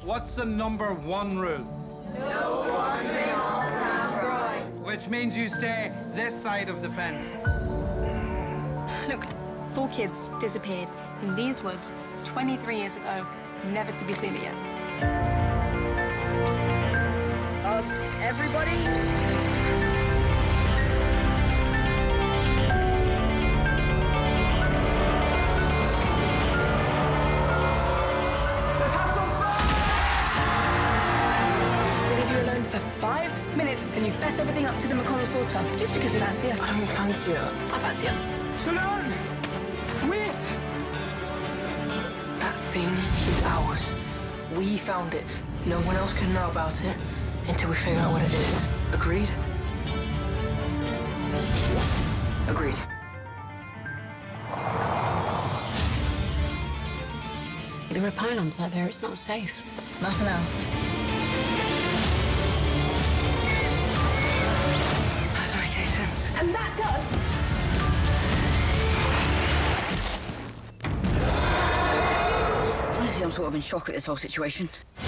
What's the #1 rule? No wandering off Camp Roy. Which means you stay this side of the fence. Look, 4 kids disappeared in these woods 23 years ago, never to be seen again. Everybody? Let's have some fun! They leave you alone for 5 minutes and you fess everything up to the McConnell's daughter just because you fancy her. I don't fancy her. I fancy her. Stallone! Wait! That thing is ours. We found it. No one else can know about it until we figure out what it is. Agreed? Agreed. There are pylons out there. It's not safe. Nothing else. That doesn't make any sense. And that does. Honestly, I'm sort of in shock at this whole situation.